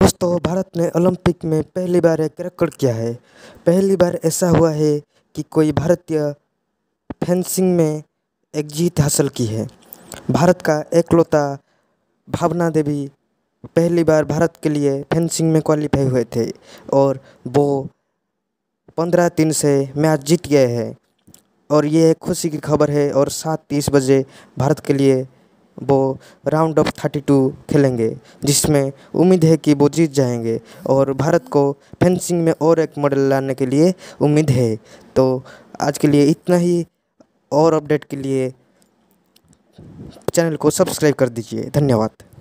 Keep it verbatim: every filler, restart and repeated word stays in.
दोस्तों, भारत ने ओलंपिक में पहली बार एक रिकॉर्ड किया है। पहली बार ऐसा हुआ है कि कोई भारतीय फेंसिंग में एक जीत हासिल की है। भारत का एकलौता भावना देवी पहली बार भारत के लिए फेंसिंग में क्वालिफाई हुए थे और वो पंद्रह तीन से मैच जीत गए हैं और ये एक खुशी की खबर है। और सात तीस बजे भारत के लिए वो राउंड ऑफ थर्टी टू खेलेंगे, जिसमें उम्मीद है कि वो जीत जाएंगे और भारत को फेंसिंग में और एक मेडल लाने के लिए उम्मीद है। तो आज के लिए इतना ही, और अपडेट के लिए चैनल को सब्सक्राइब कर दीजिए। धन्यवाद।